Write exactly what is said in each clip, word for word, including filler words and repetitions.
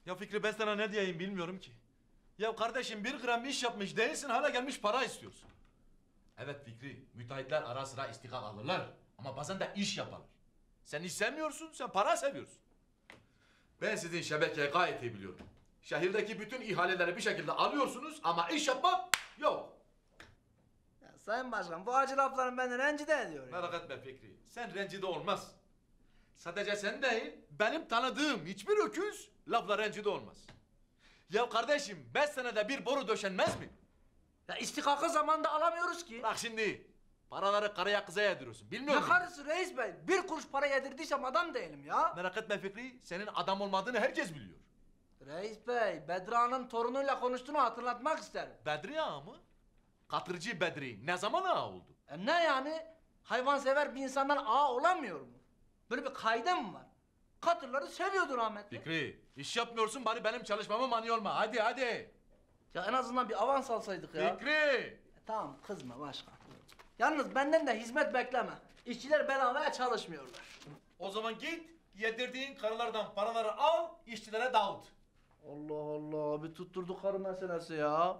Ya Fikri ben sana ne diyeyim bilmiyorum ki. Ya kardeşim bir gram iş yapmış değilsin hala gelmiş para istiyorsun. Evet Fikri, müteahhitler ara sıra istikrar alırlar ama bazen de iş yaparlar. Sen iş sevmiyorsun, sen para seviyorsun. Ben sizin şebekeyi gayet iyi biliyorum. Şehirdeki bütün ihaleleri bir şekilde alıyorsunuz ama iş yapmak yok. Ya Sayın Başkan bu acı lafların beni rencide ediyor ya. Merak etme Fikri, sen rencide olmaz. Sadece sen değil, benim tanıdığım hiçbir öküz lafla rencide olmaz. Ya kardeşim, beş senede bir boru döşenmez mi? Ya istikakı zamanında alamıyoruz ki. Bak şimdi, paraları karaya kıza yediriyorsun, bilmiyor Ne musun? karısı reis bey? Bir kuruş para yedirdiysem adam değilim ya. Merak etme Fikri, senin adam olmadığını herkes biliyor. Reis bey, Bedra'nın torunuyla konuştuğunu hatırlatmak isterim. Bedri ağa mı? Katırcı Bedri, ne zaman ağa oldu? E ne yani? Hayvansever bir insandan ağa olamıyor mu? Böyle bir kaide mi var? Katırları seviyordu rahmetli. Fikri, iş yapmıyorsun bari benim çalışmama mani olma, hadi hadi. Ya en azından bir avans alsaydık ya. Fikri! E, tamam kızma başkan. Yalnız benden de hizmet bekleme. İşçiler bedavaya çalışmıyorlar. O zaman git, yedirdiğin karılardan paraları al, işçilere dağıt. Allah Allah, bir tutturdu karı meselesi ya.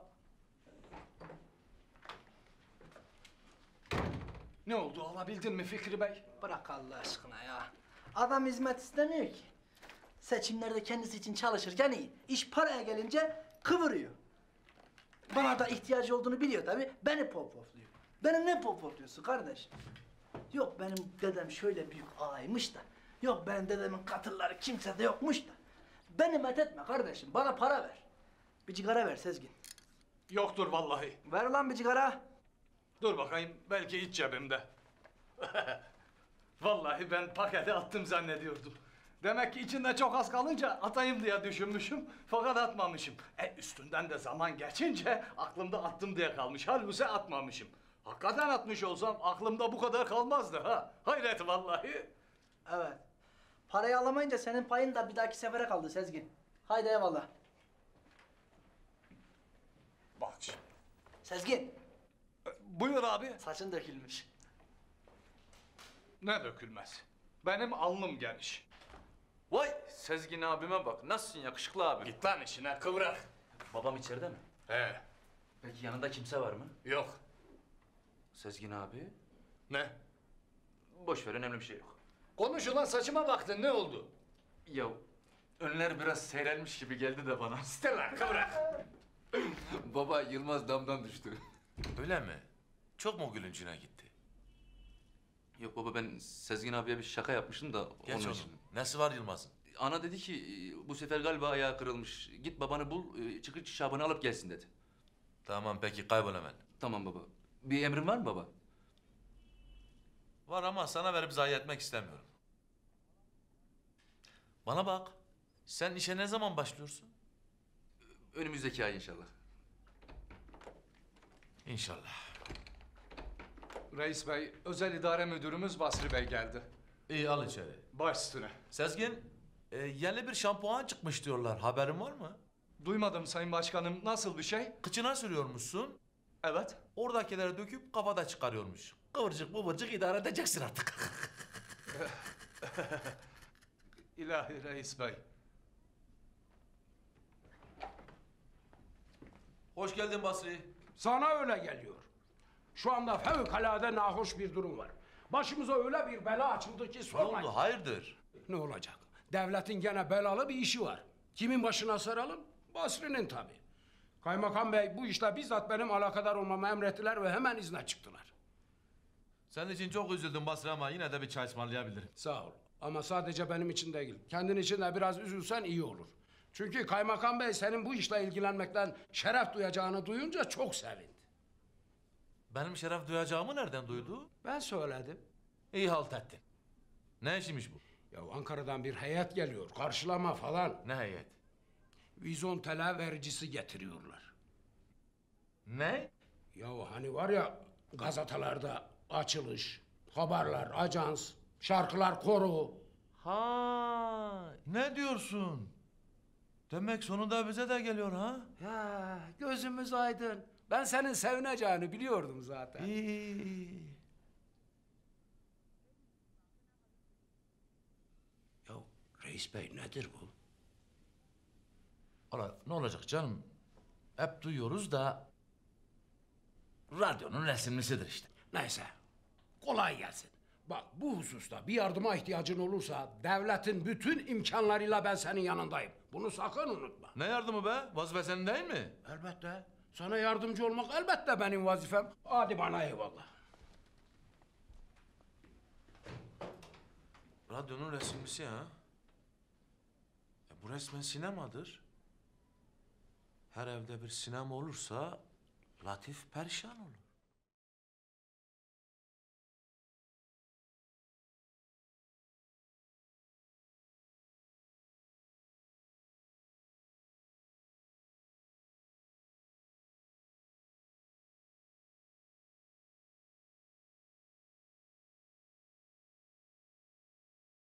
Ne oldu alabildin mi Fikri Bey? Bırak Allah aşkına ya. Adam hizmet istemiyor ki. Seçimlerde kendisi için çalışırken iyi. İş paraya gelince kıvırıyor. Bana da ihtiyacı olduğunu biliyor tabii. Beni popofluyor. Beni ne popofluyorsun kardeş? Yok benim dedem şöyle büyük ağaymış da. Yok benim dedemin katırları kimsede yokmuş da. Beni methetme kardeşim. Bana para ver. Bir cigara ver Sezgin. Yoktur vallahi. Ver lan bir cigara. Dur bakayım belki iç cebimde. Vallahi ben paketi attım zannediyordum. Demek ki içinde çok az kalınca atayım diye düşünmüşüm fakat atmamışım. E üstünden de zaman geçince aklımda attım diye kalmış. Halbuki atmamışım. Hakikaten atmış olsam aklımda bu kadar kalmazdı ha. Hayret vallahi. Evet. Parayı alamayınca senin payın da bir dahaki sefere kaldı Sezgin. Haydi eyvallah. Bak şimdi. Sezgin, Buyur abi. saçın dökülmüş. Ne dökülmez. Benim alnım geniş. Vay Sezgin abime bak. Nasılsın yakışıklı abi? Git lan işine kıvrak. Babam içeride mi? He. Peki yanında kimse var mı? Yok. Sezgin abi. Ne? Boş ver önemli bir şey yok. Konuş ulan saçıma baktın ne oldu? Ya önler biraz seyrelmiş gibi geldi de bana. İşte lan kıvrak. Baba Yılmaz damdan düştü. Öyle mi? Çok mu gülüncüne gitti? Yok baba ben Sezgin abiye bir şaka yapmıştım da Geç onun oğlum. için. Nesi var Yılmaz'ın? Ana dedi ki bu sefer galiba ayağı kırılmış. Git babanı bul, çıkır şabanı alıp gelsin dedi. Tamam peki kaybol hemen. Tamam baba. Bir emrin var mı baba? Var ama sana verip zayi etmek istemiyorum. Bana bak. Sen işe ne zaman başlıyorsun? Önümüzdeki ay inşallah. İnşallah. Reis Bey, özel idare müdürümüz Basri Bey geldi. İyi al içeri. Baş üstüne. Sezgin, e, yeni bir şampuan çıkmış diyorlar. Haberin var mı? Duymadım Sayın Başkanım, nasıl bir şey? Kıçına sürüyormuşsun. Evet. Oradakileri döküp kafada çıkarıyormuş. Kıvırcık bıvırcık idare edeceksin artık. İlahi Reis Bey. Hoş geldin Basri. Sana öyle geliyor. Şu anda fevkalade nahoş bir durum var. Başımıza öyle bir bela açıldı ki Ne sormayın. oldu? Hayırdır? Ne olacak? Devletin gene belalı bir işi var. Kimin başına saralım? Basri'nin tabii. Kaymakam Bey bu işle bizzat benim alakadar olmamı emrettiler ve hemen izne çıktılar. Senin için çok üzüldüm Basri ama yine de bir çay ısmarlayabilirim. Sağ ol. Ama sadece benim için değil. Kendin için de biraz üzülsen iyi olur. Çünkü Kaymakam Bey senin bu işle ilgilenmekten şeref duyacağını duyunca çok sevindi. Benim şeref duyacağımı nereden duydu? Ben söyledim. İyi halt ettin. Ne işiymiş bu? Ya Ankara'dan bir heyet geliyor. Karşılama falan. Ne heyet? Vizontele vericisi getiriyorlar. Ne? Ya hani var ya gazetelerde açılış, haberler, ajans, şarkılar, koro. Ha, ne diyorsun? Demek sonunda bize de geliyor ha? Ya gözümüz aydın. Ben senin sevineceğini biliyordum zaten. İyi. Ya Reis Bey nedir bu? Valla ne olacak canım? Hep duyuyoruz da... Radyonun resimlisidir işte. Neyse, kolay gelsin. Bak bu hususta bir yardıma ihtiyacın olursa devletin bütün imkanlarıyla ben senin yanındayım. Bunu sakın unutma. Ne yardımı be? Vazife senin değil mi? Elbette. Sana yardımcı olmak elbette benim vazifem. Hadi bana eyvallah. Radyonun resimlisi ha? E, bu resmen sinemadır. Her evde bir sinema olursa Latif perişan olur.